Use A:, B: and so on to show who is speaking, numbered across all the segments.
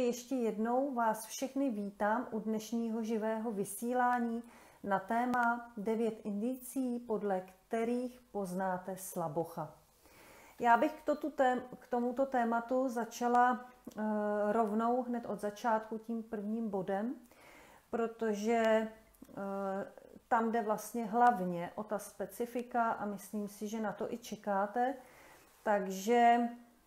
A: ještě jednou vás všechny vítám u dnešního živého vysílání na téma 9 indicí, podle kterých poznáte slabocha. Já bych k tomuto tématu začala rovnou hned od začátku tím prvním bodem, protože tam jde vlastně hlavně o ta specifika a myslím si, že na to i čekáte. Takže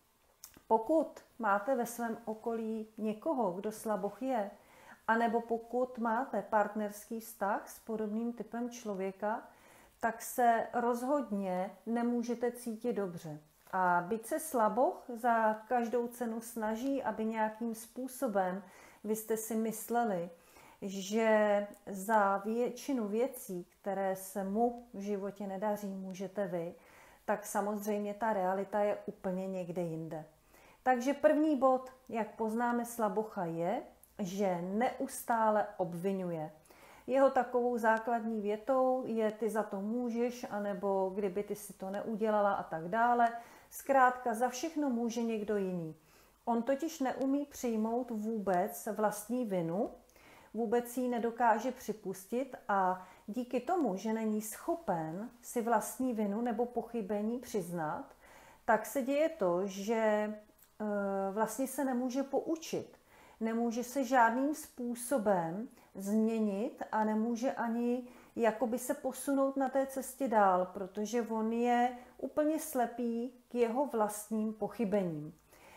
A: pokud máte ve svém okolí někoho, kdo slaboch je, anebo pokud máte partnerský vztah s podobným typem člověka, tak se rozhodně nemůžete cítit dobře. A byť se slaboch za každou cenu snaží, aby nějakým způsobem vy jste si mysleli, že za většinu věcí, které se mu v životě nedaří, můžete vy, tak samozřejmě ta realita je úplně někde jinde. Takže první bod, jak poznáme slabocha, je, že neustále obvinuje. Jeho takovou základní větou je ty za to můžeš, anebo kdyby ty si to neudělala a tak dále. Zkrátka za všechno může někdo jiný. On totiž neumí přijmout vůbec vlastní vinu, vůbec ji nedokáže připustit a díky tomu, že není schopen si vlastní vinu nebo pochybení přiznat, tak se děje to, že vlastně se nemůže poučit. Nemůže se žádným způsobem změnit a nemůže ani jakoby se posunout na té cestě dál, protože on je úplně slepý k jeho vlastním pochybením.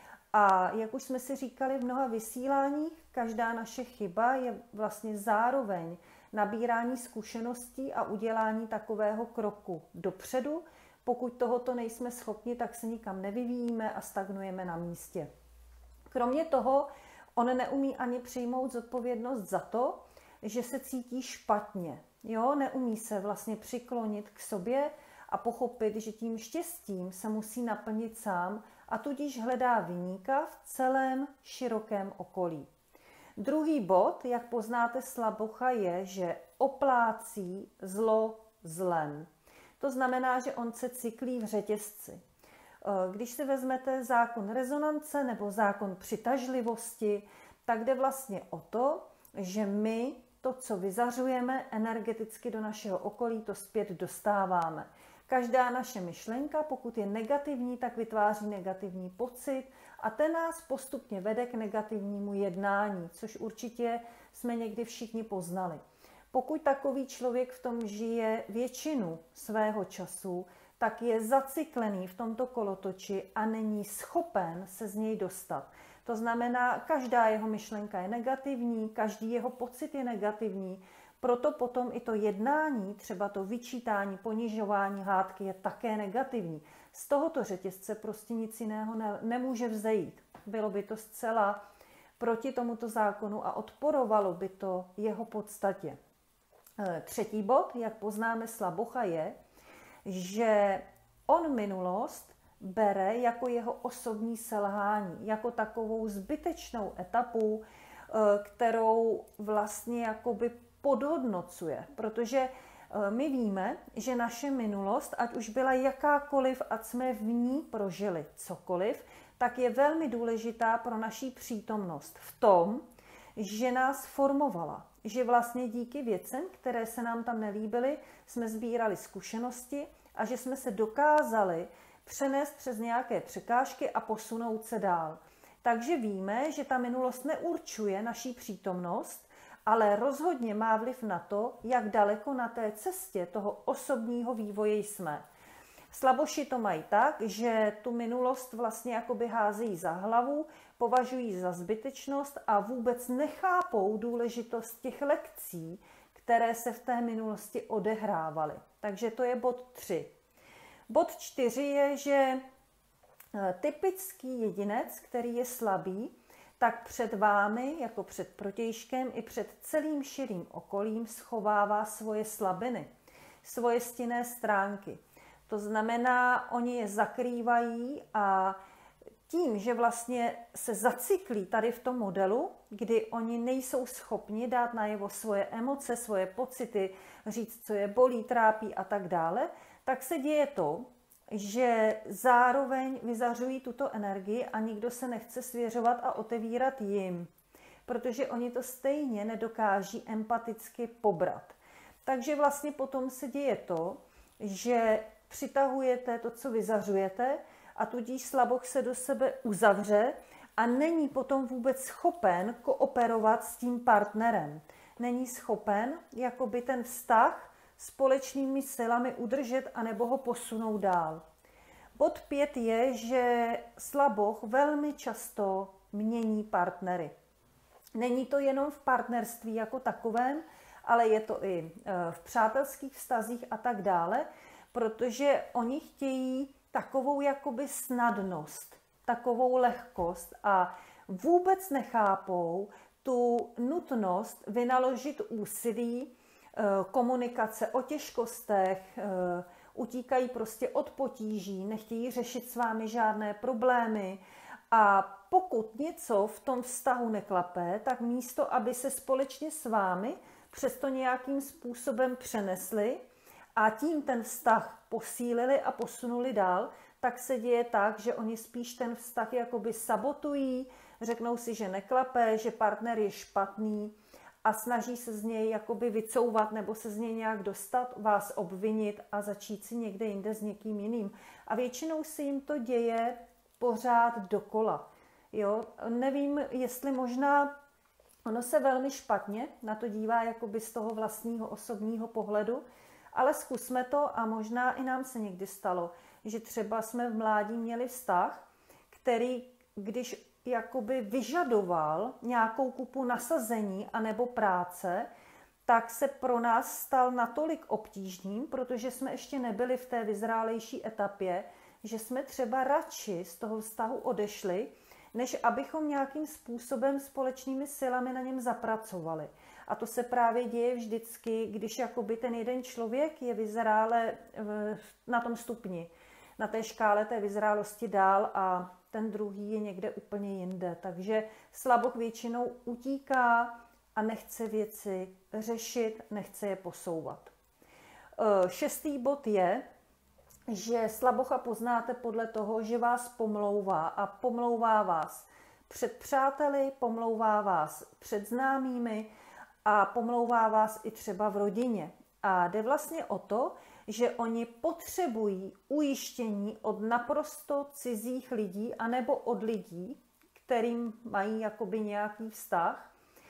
A: A jak už jsme si říkali v mnoha vysíláních, každá naše chyba je vlastně zároveň nabírání zkušeností a udělání takového kroku dopředu. Pokud tohoto nejsme schopni, tak se nikam nevyvíjíme a stagnujeme na místě. Kromě toho, on neumí ani přijmout zodpovědnost za to, že se cítí špatně. Jo, neumí se vlastně přiklonit k sobě a pochopit, že tím štěstím se musí naplnit sám a tudíž hledá viníka v celém širokém okolí. Druhý bod, jak poznáte slabocha, je, že oplácí zlo zlem. To znamená, že on se cyklí v řetězci. Když si vezmete zákon rezonance nebo zákon přitažlivosti, tak jde vlastně o to, že my to, co vyzařujeme energeticky do našeho okolí, to zpět dostáváme. Každá naše myšlenka, pokud je negativní, tak vytváří negativní pocit a ten nás postupně vede k negativnímu jednání, což určitě jsme někdy všichni poznali. Pokud takový člověk v tom žije většinu svého času, tak je zacyklený v tomto kolotoči a není schopen se z něj dostat. To znamená, každá jeho myšlenka je negativní, každý jeho pocit je negativní, proto potom i to jednání, třeba to vyčítání, ponižování, hádky je také negativní. Z tohoto řetězce prostě nic jiného nemůže vzejít. Bylo by to zcela proti tomuto zákonu a odporovalo by to jeho podstatě. Třetí bod, jak poznáme slabocha, je, že on minulost bere jako jeho osobní selhání, jako takovou zbytečnou etapu, kterou vlastně jakoby podhodnocuje, protože my víme, že naše minulost, ať už byla jakákoliv, ať jsme v ní prožili cokoliv, tak je velmi důležitá pro naší přítomnost v tom, že nás formovala, že vlastně díky věcem, které se nám tam nelíbily, jsme sbírali zkušenosti a že jsme se dokázali přenést přes nějaké překážky a posunout se dál. Takže víme, že ta minulost neurčuje naší přítomnost, ale rozhodně má vliv na to, jak daleko na té cestě toho osobního vývoje jsme. Slaboši to mají tak, že tu minulost vlastně jakoby házejí za hlavu, považují za zbytečnost a vůbec nechápou důležitost těch lekcí, které se v té minulosti odehrávaly. Takže to je bod 3. Bod 4 je, že typický jedinec, který je slabý, tak před vámi, jako před protějškem, i před celým širým okolím schovává svoje slabiny, svoje stinné stránky. To znamená, oni je zakrývají a tím, že vlastně se zacyklí tady v tom modelu, kdy oni nejsou schopni dát najevo svoje emoce, svoje pocity, říct, co je bolí, trápí a tak dále, tak se děje to, že zároveň vyzařují tuto energii a nikdo se nechce svěřovat a otevírat jim, protože oni to stejně nedokáží empaticky pobrat. Takže vlastně potom se děje to, že přitahujete to, co vyzařujete, a tudíž slaboch se do sebe uzavře a není potom vůbec schopen kooperovat s tím partnerem. Není schopen jakoby ten vztah společnými silami udržet anebo ho posunout dál. Bod 5 je, že slaboch velmi často mění partnery. Není to jenom v partnerství jako takovém, ale je to i v přátelských vztazích a tak dále, protože oni chtějí takovou jakoby snadnost, takovou lehkost a vůbec nechápou tu nutnost vynaložit úsilí, komunikace o těžkostech, utíkají prostě od potíží, nechtějí řešit s vámi žádné problémy a pokud něco v tom vztahu neklape, tak místo, aby se společně s vámi přesto nějakým způsobem přenesli a tím ten vztah posílili a posunuli dál, tak se děje tak, že oni spíš ten vztah jakoby sabotují, řeknou si, že neklape, že partner je špatný a snaží se z něj jakoby vycouvat nebo se z něj nějak dostat, vás obvinit a začít si někde jinde s někým jiným. A většinou se jim to děje pořád dokola. Jo? Nevím, jestli možná ono se velmi špatně na to dívá jakoby z toho vlastního osobního pohledu, ale zkusme to a možná i nám se někdy stalo, že třeba jsme v mládí měli vztah, který, když jakoby vyžadoval nějakou kupu nasazení anebo práce, tak se pro nás stal natolik obtížným, protože jsme ještě nebyli v té vyzrálejší etapě, že jsme třeba radši z toho vztahu odešli, než abychom nějakým způsobem společnými silami na něm zapracovali. A to se právě děje vždycky, když jakoby ten jeden člověk je vyzrále na tom stupni, na té škále té vyzrálosti dál a ten druhý je někde úplně jinde. Takže slaboch většinou utíká a nechce věci řešit, nechce je posouvat. 6. bod je, že slabocha poznáte podle toho, že vás pomlouvá a pomlouvá vás před přáteli, pomlouvá vás před známými a pomlouvá vás i třeba v rodině. A jde vlastně o to, že oni potřebují ujištění od naprosto cizích lidí anebo od lidí, kterým mají jakoby nějaký vztah,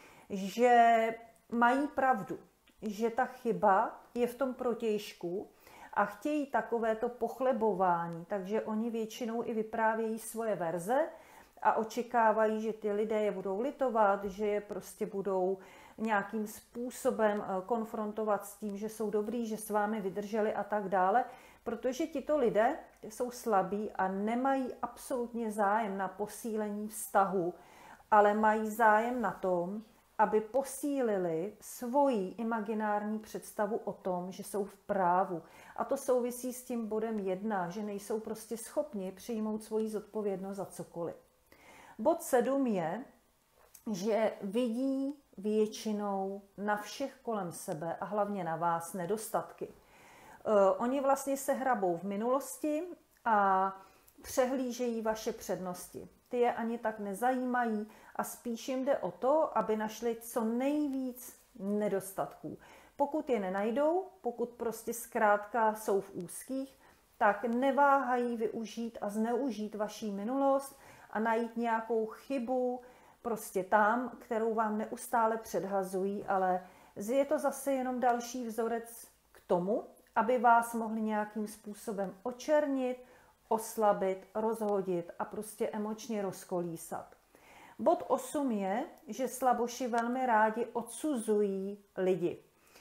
A: že mají pravdu, že ta chyba je v tom protějšku a chtějí takovéto pochlebování, takže oni většinou i vyprávějí svoje verze a očekávají, že ty lidé je budou litovat, že je prostě budou nějakým způsobem konfrontovat s tím, že jsou dobrý, že s vámi vydrželi a tak dále, protože tito lidé jsou slabí a nemají absolutně zájem na posílení vztahu, ale mají zájem na tom, aby posílili svoji imaginární představu o tom, že jsou v právu. A to souvisí s tím bodem 1, že nejsou prostě schopni přijmout svoji zodpovědnost za cokoliv. Bod 7 je, že vidí většinou na všech kolem sebe a hlavně na vás nedostatky. Oni vlastně se hrabou v minulosti a přehlížejí vaše přednosti. Ty je ani tak nezajímají a spíš jim jde o to, aby našli co nejvíc nedostatků. Pokud je nenajdou, pokud prostě zkrátka jsou v úzkých, tak neváhají využít a zneužít vaší minulost a najít nějakou chybu prostě tam, kterou vám neustále předhazují, ale je to zase jenom další vzorec k tomu, aby vás mohli nějakým způsobem očernit, oslabit, rozhodit a prostě emočně rozkolísat. Bod 8 je, že slaboši velmi rádi odsuzují lidi.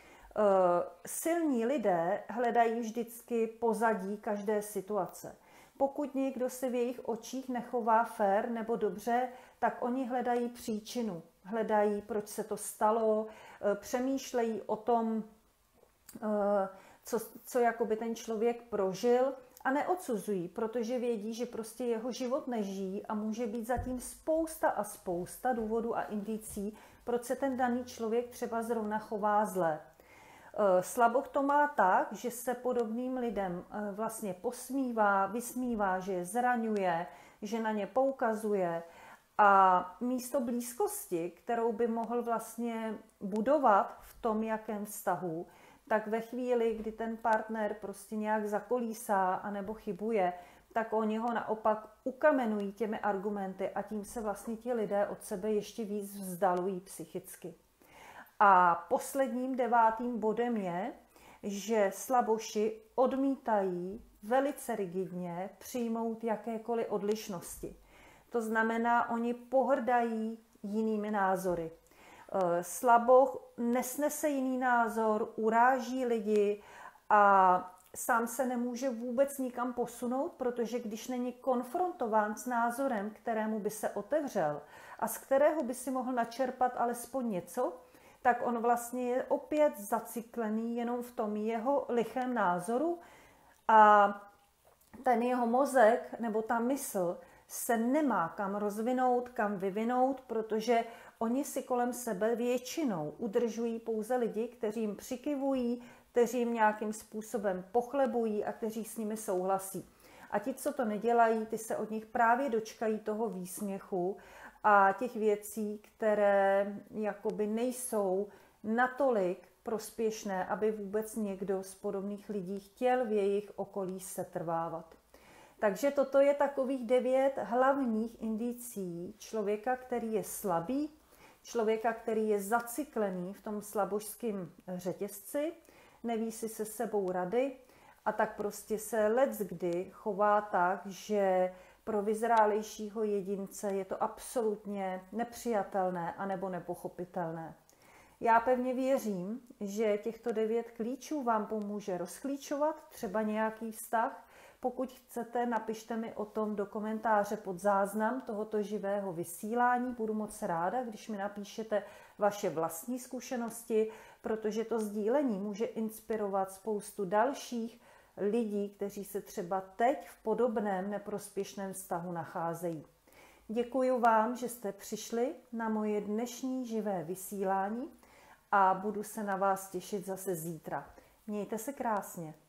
A: Silní lidé hledají vždycky pozadí každé situace. Pokud někdo se v jejich očích nechová fér nebo dobře, tak oni hledají příčinu. Hledají, proč se to stalo, přemýšlejí o tom, co jakoby ten člověk prožil a neodsuzují, protože vědí, že prostě jeho život nežijí a může být zatím spousta a spousta důvodů a indicí, proč se ten daný člověk třeba zrovna chová zle. Slaboch to má tak, že se podobným lidem vlastně posmívá, vysmívá, že je zraňuje, že na ně poukazuje a místo blízkosti, kterou by mohl vlastně budovat v tom, jakém vztahu, tak ve chvíli, kdy ten partner prostě nějak zakolísá anebo chybuje, tak oni ho naopak ukamenují těmi argumenty a tím se vlastně ti lidé od sebe ještě víc vzdalují psychicky. A posledním 9. bodem je, že slaboši odmítají velice rigidně přijmout jakékoliv odlišnosti. To znamená, oni pohrdají jinými názory. Slaboch nesnese jiný názor, uráží lidi a sám se nemůže vůbec nikam posunout, protože když není konfrontován s názorem, kterému by se otevřel a z kterého by si mohl načerpat alespoň něco, tak on vlastně je opět zaciklený jenom v tom jeho lichém názoru a ten jeho mozek nebo ta mysl se nemá kam rozvinout, kam vyvinout, protože oni si kolem sebe většinou udržují pouze lidi, kteří jim přikyvují, kteří jim nějakým způsobem pochlebují a kteří s nimi souhlasí. A ti, co to nedělají, ty se od nich právě dočkají toho výsměchu a těch věcí, které jakoby nejsou natolik prospěšné, aby vůbec někdo z podobných lidí chtěl v jejich okolí setrvávat. Takže toto je takových 9 hlavních indicií člověka, který je slabý, člověka, který je zaciklený v tom slabožském řetězci, neví si se sebou rady a tak prostě se leckdy chová tak, že pro vyzrálejšího jedince je to absolutně nepřijatelné anebo nepochopitelné. Já pevně věřím, že těchto 9 klíčů vám pomůže rozklíčovat třeba nějaký vztah. Pokud chcete, napište mi o tom do komentáře pod záznam tohoto živého vysílání. Budu moc ráda, když mi napíšete vaše vlastní zkušenosti, protože to sdílení může inspirovat spoustu dalších lidí, kteří se třeba teď v podobném neprospěšném vztahu nacházejí. Děkuji vám, že jste přišli na moje dnešní živé vysílání a budu se na vás těšit zase zítra. Mějte se krásně.